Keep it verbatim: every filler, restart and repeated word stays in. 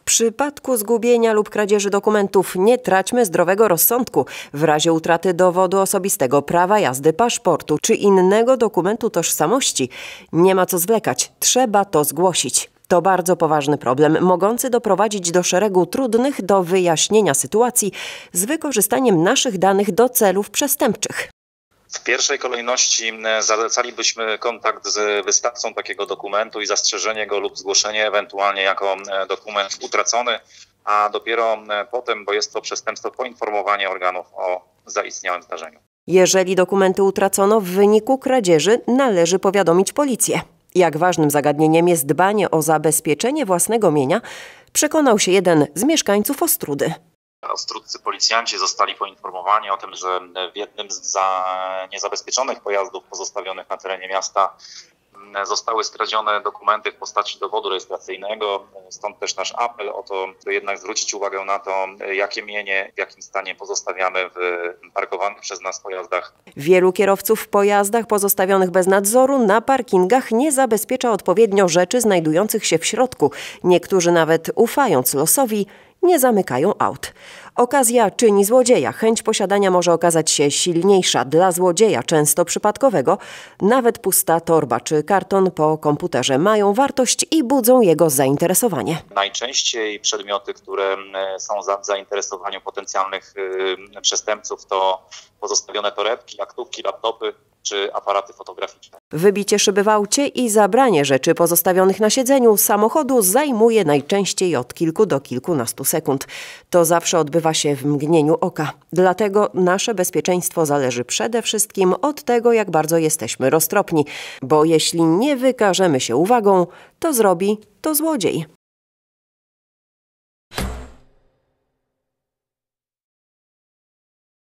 przypadku zgubienia lub kradzieży dokumentów nie traćmy zdrowego rozsądku. W razie utraty dowodu osobistego, prawa jazdy, paszportu czy innego dokumentu tożsamości nie ma co zwlekać. Trzeba to zgłosić. To bardzo poważny problem, mogący doprowadzić do szeregu trudnych do wyjaśnienia sytuacji z wykorzystaniem naszych danych do celów przestępczych. W pierwszej kolejności zalecalibyśmy kontakt z wystawcą takiego dokumentu i zastrzeżenie go lub zgłoszenie ewentualnie jako dokument utracony, a dopiero potem, bo jest to przestępstwo, poinformowanie organów o zaistniałym zdarzeniu. Jeżeli dokumenty utracono w wyniku kradzieży, należy powiadomić policję. Jak ważnym zagadnieniem jest dbanie o zabezpieczenie własnego mienia, przekonał się jeden z mieszkańców Ostródy. Ostródzcy policjanci zostali poinformowani o tym, że w jednym z za niezabezpieczonych pojazdów pozostawionych na terenie miasta zostały skradzione dokumenty w postaci dowodu rejestracyjnego. Stąd też nasz apel o to, by jednak zwrócić uwagę na to, jakie mienie, w jakim stanie pozostawiamy w parkowanych przez nas pojazdach. Wielu kierowców w pojazdach pozostawionych bez nadzoru na parkingach nie zabezpiecza odpowiednio rzeczy znajdujących się w środku. Niektórzy nawet, ufając losowi, nie zamykają aut. Okazja czyni złodzieja. Chęć posiadania może okazać się silniejsza. Dla złodzieja, często przypadkowego, nawet pusta torba czy karton po komputerze mają wartość i budzą jego zainteresowanie. Najczęściej przedmioty, które są za zainteresowaniem potencjalnych przestępców, to pozostawione torebki, laktówki, laptopy czy aparaty fotograficzne. Wybicie szyby w aucie i zabranie rzeczy pozostawionych na siedzeniu samochodu zajmuje najczęściej od kilku do kilkunastu sekund. To zawsze odbywa się w mgnieniu oka. Dlatego nasze bezpieczeństwo zależy przede wszystkim od tego, jak bardzo jesteśmy roztropni. Bo jeśli nie wykażemy się uwagą, to zrobi to złodziej.